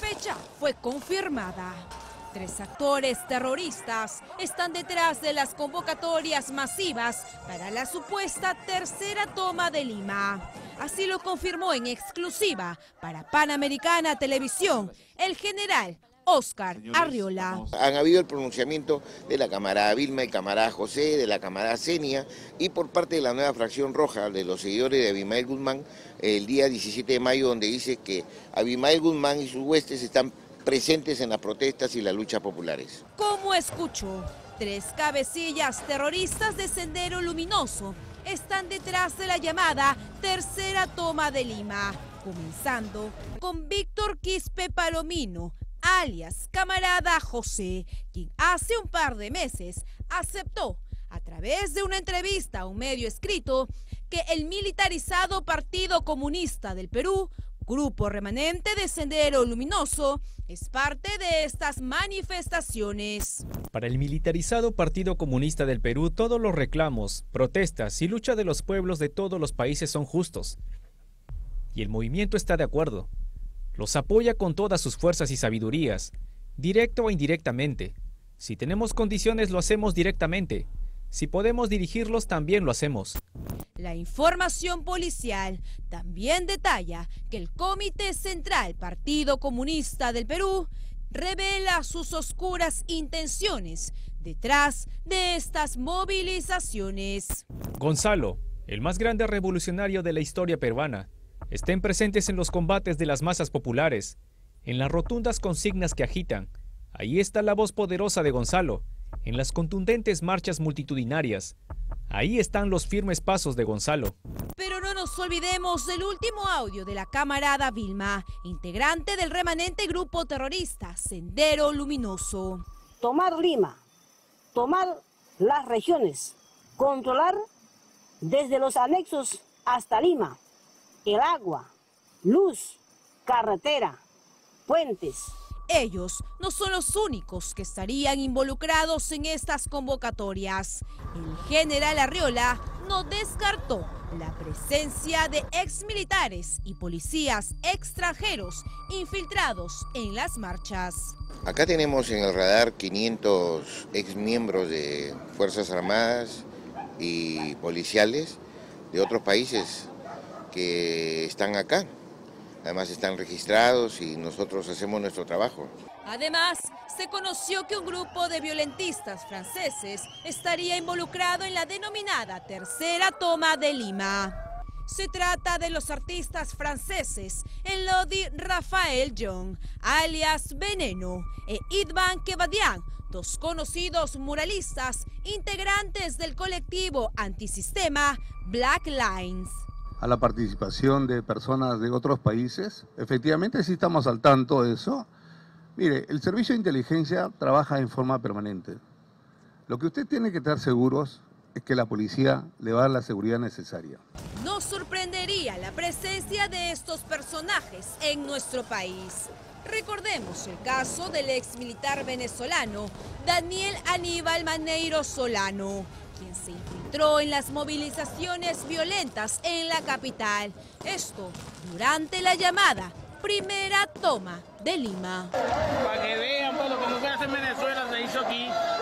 fecha fue confirmada. 3 actores terroristas están detrás de las convocatorias masivas para la supuesta tercera toma de Lima. Así lo confirmó en exclusiva para Panamericana Televisión el general Óscar Arriola. Han habido el pronunciamiento de la camarada Vilma, el camarada José, de la camarada Zenia y por parte de la nueva fracción roja de los seguidores de Abimael Guzmán el día 17 de mayo, donde dice que Abimael Guzmán y sus huestes están presentes en las protestas y las luchas populares. Como escuchó, 3 cabecillas terroristas de Sendero Luminoso están detrás de la llamada tercera toma de Lima, comenzando con Víctor Quispe Palomino, alias camarada José, quien hace un par de meses aceptó a través de una entrevista a un medio escrito que el militarizado Partido Comunista del Perú, grupo remanente de Sendero Luminoso, es parte de estas manifestaciones. Para el militarizado Partido Comunista del Perú, todos los reclamos, protestas y lucha de los pueblos de todos los países son justos. Y el movimiento está de acuerdo. Los apoya con todas sus fuerzas y sabidurías, directo o indirectamente. Si tenemos condiciones, lo hacemos directamente. Si podemos dirigirlos, también lo hacemos. La información policial también detalla que el Comité Central Partido Comunista del Perú revela sus oscuras intenciones detrás de estas movilizaciones. Gonzalo, el más grande revolucionario de la historia peruana, estén presentes en los combates de las masas populares, en las rotundas consignas que agitan. Ahí está la voz poderosa de Gonzalo, en las contundentes marchas multitudinarias. Ahí están los firmes pasos de Gonzalo. Pero no nos olvidemos del último audio de la camarada Vilma, integrante del remanente grupo terrorista Sendero Luminoso. Tomar Lima, tomar las regiones, controlar desde los anexos hasta Lima, el agua, luz, carretera, puentes. Ellos no son los únicos que estarían involucrados en estas convocatorias. El general Arriola no descartó la presencia de exmilitares y policías extranjeros infiltrados en las marchas. Acá tenemos en el radar 500 exmiembros de Fuerzas Armadas y policiales de otros países que están acá. Además están registrados y nosotros hacemos nuestro trabajo. Además, se conoció que un grupo de violentistas franceses estaría involucrado en la denominada tercera toma de Lima. Se trata de los artistas franceses Elodie Raphael Young, alias Veneno, e Idvan Kebadian, 2 conocidos muralistas integrantes del colectivo antisistema Black Lines. A la participación de personas de otros países. Efectivamente, sí estamos al tanto de eso. Mire, el servicio de inteligencia trabaja en forma permanente. Lo que usted tiene que estar seguros es que la policía le va a dar la seguridad necesaria. No sorprendería la presencia de estos personajes en nuestro país. Recordemos el caso del exmilitar venezolano Daniel Aníbal Maneiro Solano, quien se infiltró en las movilizaciones violentas en la capital. Esto durante la llamada primera toma de Lima. Para que vean, pues, lo que no se hace en Venezuela se hizo aquí.